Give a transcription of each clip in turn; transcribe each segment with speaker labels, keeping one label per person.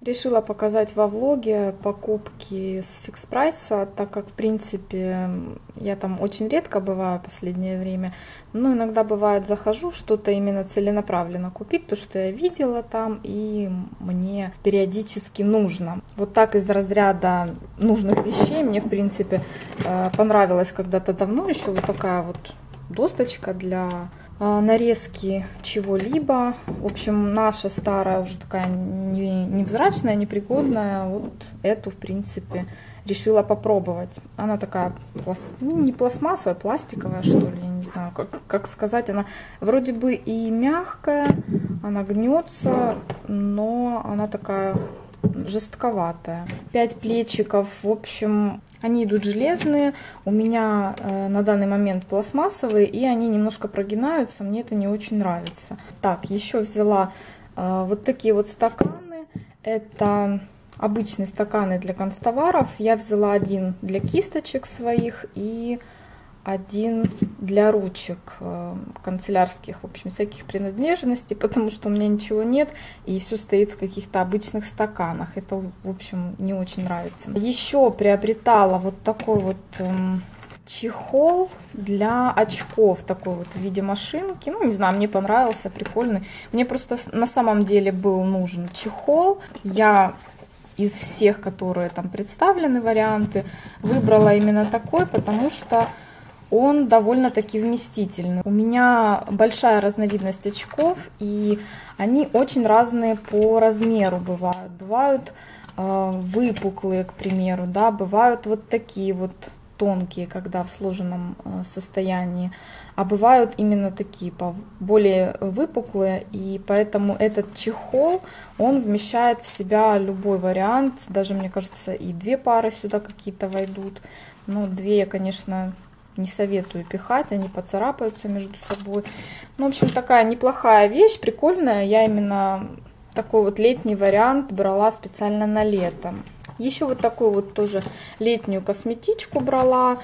Speaker 1: Решила показать во влоге покупки с фикс прайса, так как в принципе я там очень редко бываю в последнее время, но иногда бывает захожу что-то именно целенаправленно купить, то что я видела там и мне периодически нужно. Вот так из разряда нужных вещей мне в принципе понравилась когда-то давно еще вот такая вот досточка для нарезки чего-либо. В общем, наша старая уже такая невзрачная, непригодная. Вот эту, в принципе, решила попробовать. Она такая, не пластмассовая, пластиковая, что ли, я не знаю, как сказать. Она вроде бы и мягкая, она гнется, но она такая жестковатая. 5 плечиков, в общем, они идут железные, у меня на данный момент пластмассовые, и они немножко прогинаются, мне это не очень нравится. Так, еще взяла вот такие вот стаканы, это обычные стаканы для канцтоваров. Я взяла один для кисточек своих и один для ручек канцелярских, в общем, всяких принадлежностей, потому что у меня ничего нет, и все стоит в каких-то обычных стаканах. Это, в общем, не очень нравится. Еще приобретала вот такой вот чехол для очков, такой вот в виде машинки. Ну, не знаю, мне понравился, прикольный. Мне просто на самом деле был нужен чехол. Я из всех, которые там представлены, варианты, выбрала именно такой, потому что он довольно-таки вместительный. У меня большая разновидность очков, и они очень разные по размеру бывают. Бывают выпуклые, к примеру, да, бывают вот такие вот тонкие, когда в сложенном состоянии, а бывают именно такие, более выпуклые, и поэтому этот чехол, он вмещает в себя любой вариант, даже, мне кажется, и 2 пары сюда какие-то войдут, но 2 я, конечно, не советую пихать, они поцарапаются между собой. Ну, в общем, такая неплохая вещь, прикольная. Я именно такой вот летний вариант брала специально на лето. Еще вот такую вот тоже летнюю косметичку брала.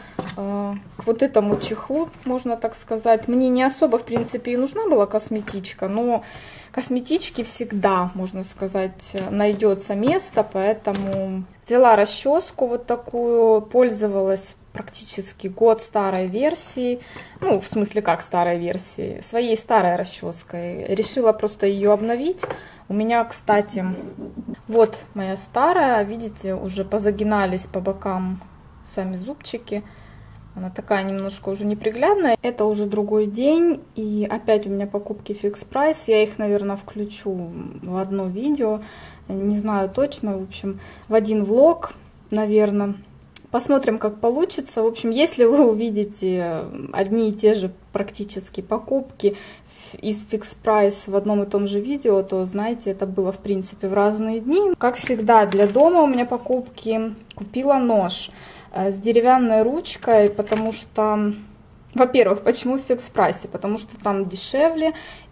Speaker 1: К вот этому чехлу, можно так сказать. Мне не особо, в принципе, и нужна была косметичка, но косметички всегда, можно сказать, найдется место, поэтому взяла расческу вот такую, пользовалась практически год старой версии, ну, в смысле, как старой версии, своей старой расческой. Решила просто ее обновить. У меня, кстати, вот моя старая, видите, уже позагинались по бокам сами зубчики. Она такая немножко уже неприглядная. Это уже другой день, и опять у меня покупки фикс прайс. Я их, наверное, включу в одно видео, не знаю точно, в общем, в один влог, наверное. Посмотрим, как получится. В общем, если вы увидите одни и те же практически покупки из фикс прайс в одном и том же видео, то знаете, это было в принципе в разные дни. Как всегда, для дома у меня покупки. Купила нож с деревянной ручкой, потому что, во-первых, почему в фикс прайсе? Потому что там дешевле,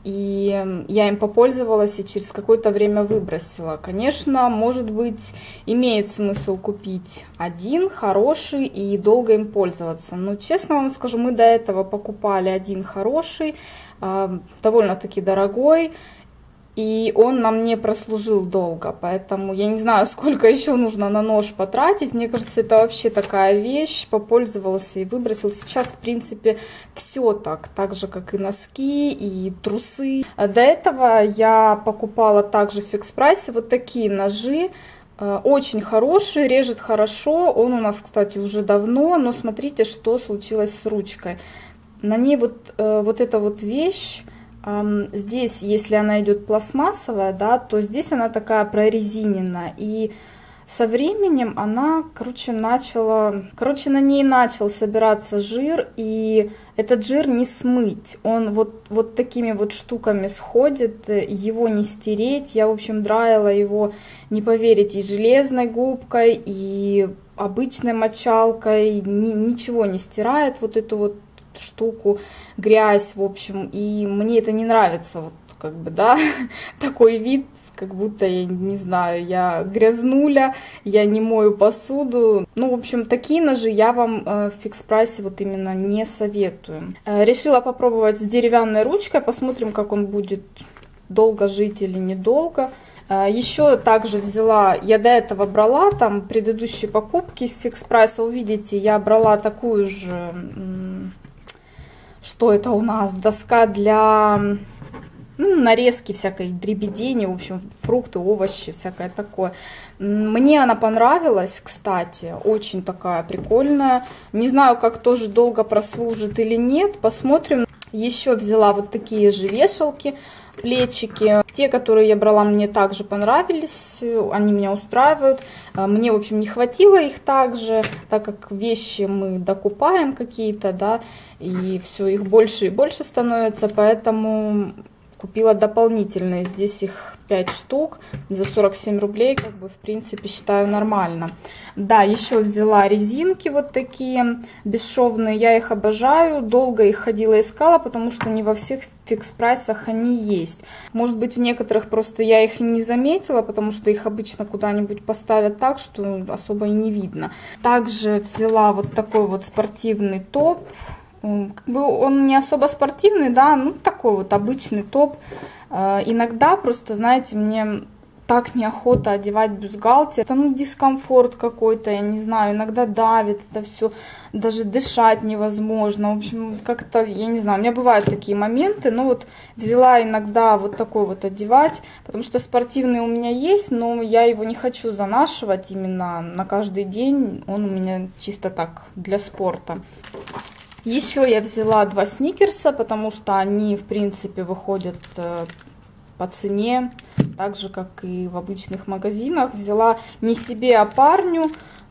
Speaker 1: и я им попользовалась и через какое-то время выбросила. Конечно, может быть, имеет смысл купить один хороший и долго им пользоваться. Но, честно вам скажу, мы до этого покупали один хороший, довольно-таки дорогой, и он нам не прослужил долго, поэтому я не знаю, сколько еще нужно на нож потратить. Мне кажется, это вообще такая вещь, попользовался и выбросил. Сейчас, в принципе, все так же, как и носки, и трусы. До этого я покупала также в фикс прайсе вот такие ножи, очень хороший, режет хорошо. Он у нас, кстати, уже давно, но смотрите, что случилось с ручкой. На ней вот эта вот вещь. Здесь, если она идет пластмассовая, да, то здесь она такая прорезиненная. И со временем она, на ней начал собираться жир, и этот жир не смыть. Он вот такими вот штуками сходит, его не стереть. Я, в общем, драила его, не поверите, и железной губкой, и обычной мочалкой. Ничего не стирает вот эту вот штуку, грязь, в общем, и мне это не нравится, вот как бы, да, такой вид, как будто, я не знаю, я грязнуля, я не мою посуду. Ну, в общем, такие ножи я вам в фикс прайсе вот именно не советую. Решила попробовать с деревянной ручкой, посмотрим, как он будет долго жить или недолго. Еще также взяла, я до этого брала там предыдущие покупки с фикс прайса, увидите, я брала такую же, что это у нас, доска для нарезки всякой дребедени, в общем, фрукты, овощи, всякое такое. Мне она понравилась, кстати, очень такая прикольная. Не знаю, как тоже долго прослужит или нет, посмотрим. Еще взяла вот такие же вешалки, плечики. Те, которые я брала, мне также понравились, они меня устраивают. Мне, в общем, не хватило их также, так как вещи мы докупаем какие-то, да, и все, их больше и больше становится, поэтому купила дополнительные. Здесь их 5 штук за 47 рублей, как бы, в принципе, считаю нормально. Да, еще взяла резинки вот такие бесшовные, я их обожаю, долго их ходила искала, потому что не во всех фикс-прайсах они есть. Может быть, в некоторых просто я их и не заметила, потому что их обычно куда-нибудь поставят так, что особо и не видно. Также взяла вот такой вот спортивный топ. Как бы он не особо спортивный, да, ну такой вот обычный топ. Иногда просто, знаете, мне так неохота одевать бюстгальтер. Это, ну, дискомфорт какой-то, я не знаю, иногда давит это все, даже дышать невозможно. В общем, как-то, я не знаю, у меня бывают такие моменты, но вот взяла иногда вот такой вот одевать, потому что спортивный у меня есть, но я его не хочу занашивать именно на каждый день, он у меня чисто так, для спорта. Еще я взяла 2 сникерса, потому что они, в принципе, выходят по цене, так же, как и в обычных магазинах. Взяла не себе, а парню.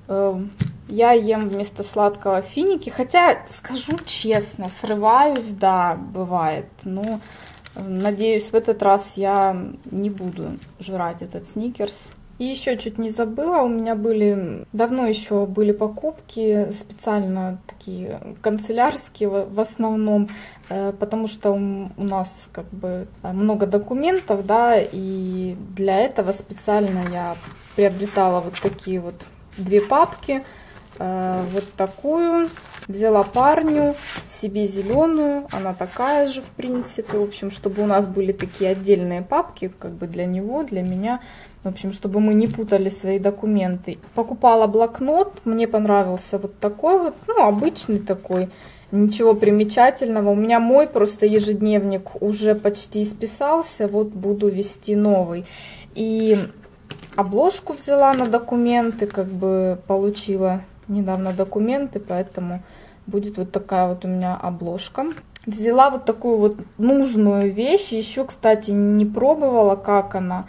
Speaker 1: Я ем вместо сладкого финики, хотя, скажу честно, срываюсь, да, бывает. Но, надеюсь, в этот раз я не буду жрать этот сникерс. И еще чуть не забыла, у меня давно еще были покупки, специально такие канцелярские в основном, потому что у нас как бы много документов, да, и для этого специально я приобретала вот такие вот 2 папки, вот такую, взяла парню, себе зеленую, она такая же в принципе, в общем, чтобы у нас были такие отдельные папки, как бы для него, для меня. В общем, чтобы мы не путали свои документы. Покупала блокнот, мне понравился вот такой вот, ну, обычный такой, ничего примечательного. У меня мой просто ежедневник уже почти исписался, вот буду вести новый. И обложку взяла на документы, как бы получила недавно документы, поэтому будет вот такая вот у меня обложка. Взяла вот такую вот нужную вещь, еще, кстати, не пробовала, как она.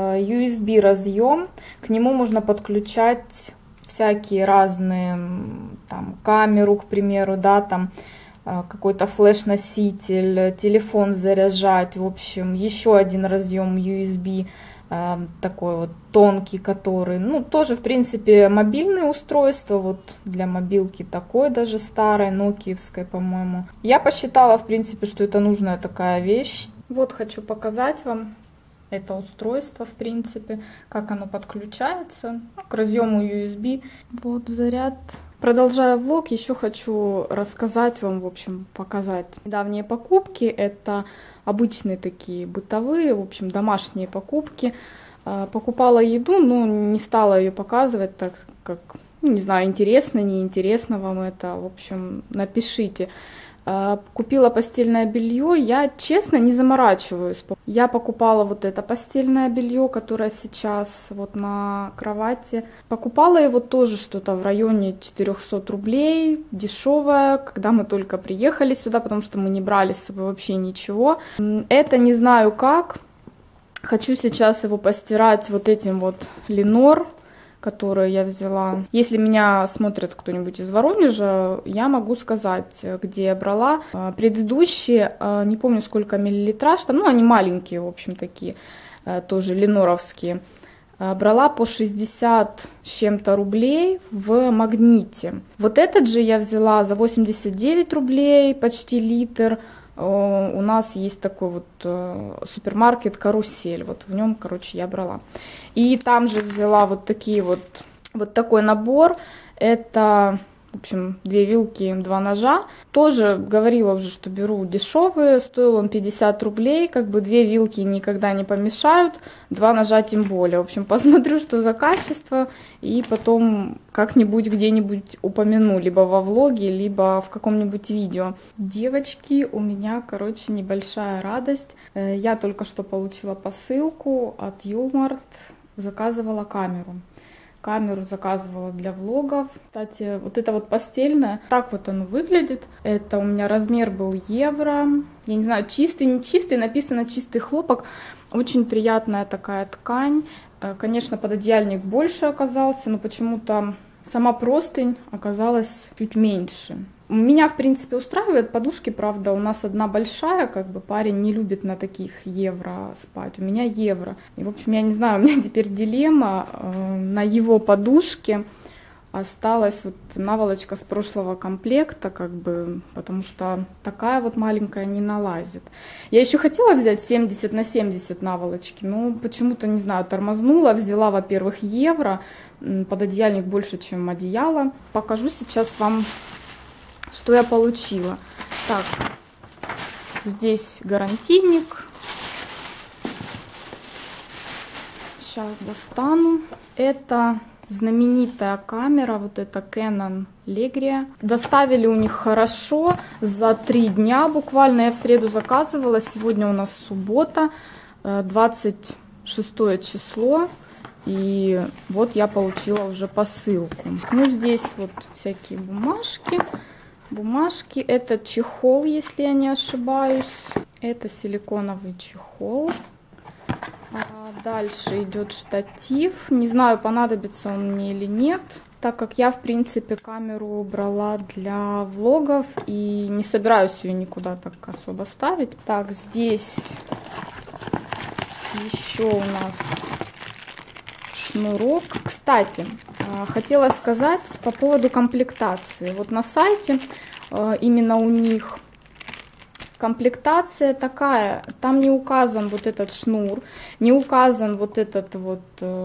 Speaker 1: USB разъем, к нему можно подключать всякие разные, там, камеру, к примеру, да, там, какой-то флеш-носитель, телефон заряжать, в общем, еще один разъем USB, такой вот тонкий, который, ну, тоже, в принципе, мобильное устройство, вот для мобилки такой даже старой, нокиевской, по-моему. Я посчитала, в принципе, что это нужная такая вещь. Вот хочу показать вам это устройство, в принципе, как оно подключается к разъему USB. Вот заряд. Продолжая влог, еще хочу рассказать вам, в общем, показать недавние покупки. Это обычные такие бытовые, в общем, домашние покупки. Покупала еду, но не стала ее показывать, так как, не знаю, интересно, неинтересно вам это. В общем, напишите. Купила постельное белье, я, честно, не заморачиваюсь. Я покупала вот это постельное белье, которое сейчас вот на кровати. Покупала его тоже что-то в районе 400 рублей, дешевое, когда мы только приехали сюда, потому что мы не брали с собой вообще ничего. Это не знаю как. Хочу сейчас его постирать вот этим вот Ленор, которые я взяла. Если меня смотрит кто-нибудь из Воронежа, я могу сказать, где я брала. Предыдущие, не помню сколько миллилитраж, там, ну они маленькие, в общем, такие, тоже леноровские. Брала по 60 с чем-то рублей в Магните. Вот этот же я взяла за 89 рублей, почти литр. У нас есть такой вот супермаркет «Карусель», вот в нем, короче, я брала. И там же взяла вот такие вот такой набор. Это, в общем, 2 вилки, 2 ножа. Тоже говорила уже, что беру дешевые, стоил он 50 рублей, как бы 2 вилки никогда не помешают, 2 ножа тем более. В общем, посмотрю, что за качество, и потом как-нибудь где-нибудь упомяну, либо во влоге, либо в каком-нибудь видео. Девочки, у меня, короче, небольшая радость. Я только что получила посылку от Юлмарт, заказывала камеру. Камеру заказывала для влогов. Кстати, вот это вот постельное, так вот оно выглядит. Это у меня размер был евро. Я не знаю, чистый, не чистый, написано чистый хлопок. Очень приятная такая ткань. Конечно, пододеяльник больше оказался, но почему-то сама простынь оказалась чуть меньше. Меня, в принципе, устраивает подушки, правда, у нас одна большая, как бы парень не любит на таких евро спать, у меня евро. И, в общем, я не знаю, у меня теперь дилемма, на его подушке осталась вот наволочка с прошлого комплекта, как бы, потому что такая вот маленькая не налазит. Я еще хотела взять 70 на 70 наволочки, но почему-то, не знаю, тормознула, взяла, во-первых, евро, пододеяльник больше, чем одеяло. Покажу сейчас вам, что я получила. Так, здесь гарантийник. Сейчас достану. Это знаменитая камера, вот эта Canon Legria. Доставили у них хорошо, за 3 дня буквально. Я в среду заказывала, сегодня у нас суббота, 26 число. И вот я получила уже посылку. Ну, здесь вот всякие бумажки. Бумажки. Это чехол, если я не ошибаюсь. Это силиконовый чехол. Дальше идет штатив. Не знаю, понадобится он мне или нет, так как я, в принципе, камеру брала для влогов и не собираюсь ее никуда так особо ставить. Так, здесь еще у нас шнурок. Кстати, хотела сказать по поводу комплектации. Вот на сайте именно у них комплектация такая, там не указан вот этот шнур, не указан вот этот вот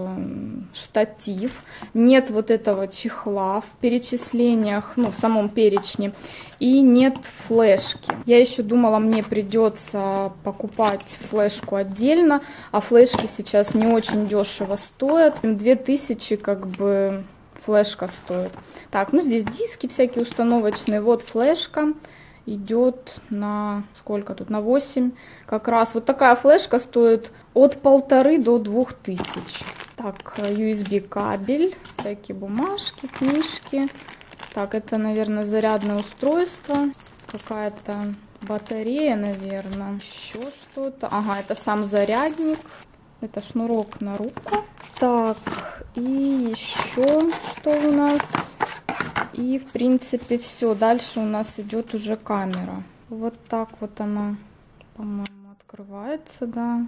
Speaker 1: штатив, нет вот этого чехла в перечислениях, ну, в самом перечне, и нет флешки. Я еще думала, мне придется покупать флешку отдельно, а флешки сейчас не очень дешево стоят, 2000 как бы флешка стоит. Так, ну здесь диски всякие установочные, вот флешка. Идет на сколько тут, на 8 как раз. Вот такая флешка стоит от 1500 до 2000. Так, USB кабель, всякие бумажки, книжки. Так, это, наверное, зарядное устройство, какая-то батарея, наверное, еще что-то. Ага, это сам зарядник, это шнурок на руку. Так, и еще что у нас? И, в принципе, все. Дальше у нас идет уже камера. Вот так вот она, по-моему, открывается, да.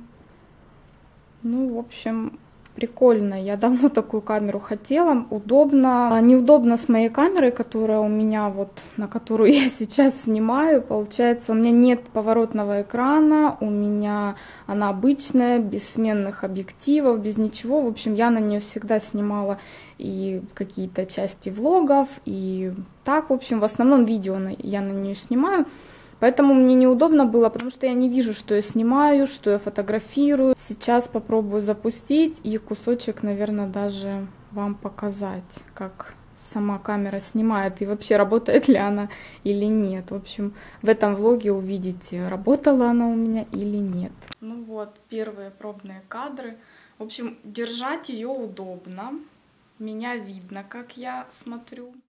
Speaker 1: Ну, в общем, прикольно. Я давно такую камеру хотела. Удобно. Неудобно с моей камерой, которая у меня вот, на которую я сейчас снимаю. Получается, у меня нет поворотного экрана. У меня она обычная, без сменных объективов, без ничего. В общем, я на нее всегда снимала и какие-то части влогов, и так, в общем, в основном видео я на нее снимаю. Поэтому мне неудобно было, потому что я не вижу, что я снимаю, что я фотографирую. Сейчас попробую запустить и кусочек, наверное, даже вам показать, как сама камера снимает и вообще работает ли она или нет. В общем, в этом влоге увидите, работала она у меня или нет. Ну вот, первые пробные кадры. В общем, держать ее удобно. Меня видно, как я смотрю.